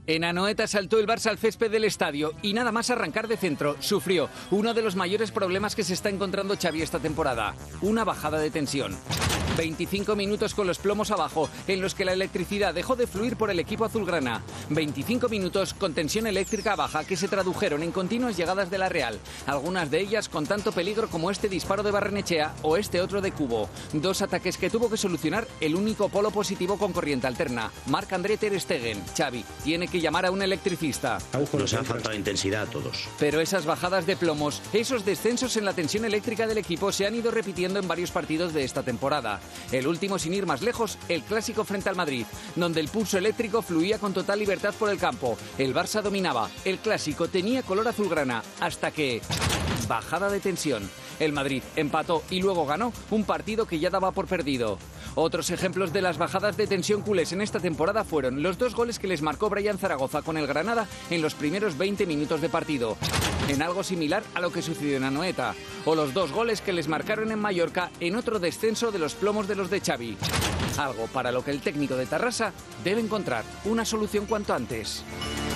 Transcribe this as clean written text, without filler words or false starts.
En Anoeta saltó el Barça al césped del estadio y nada más arrancar de centro sufrió uno de los mayores problemas que se está encontrando Xavi esta temporada, una bajada de tensión. 25 minutos con los plomos abajo, en los que la electricidad dejó de fluir por el equipo azulgrana. 25 minutos con tensión eléctrica baja que se tradujeron en continuas llegadas de la Real, algunas de ellas con tanto peligro como este disparo de Barrenechea o este otro de Cubo. Dos ataques que tuvo que solucionar el único polo positivo con corriente alterna, Marc-André ter Stegen. Xavi tiene que llamar a un electricista. Nos ha faltado intensidad a todos. Pero esas bajadas de plomos, esos descensos en la tensión eléctrica del equipo se han ido repitiendo en varios partidos de esta temporada. El último, sin ir más lejos, el clásico frente al Madrid, donde el pulso eléctrico fluía con total libertad por el campo. El Barça dominaba, el clásico tenía color azulgrana, hasta que... bajada de tensión. El Madrid empató y luego ganó un partido que ya daba por perdido. Otros ejemplos de las bajadas de tensión culés en esta temporada fueron los 2 goles que les marcó Brian Zaragoza con el Granada en los primeros 20 minutos de partido, en algo similar a lo que sucedió en Anoeta, o los 2 goles que les marcaron en Mallorca en otro descenso de los plomos de los de Xavi. Algo para lo que el técnico de Tarrasa debe encontrar una solución cuanto antes.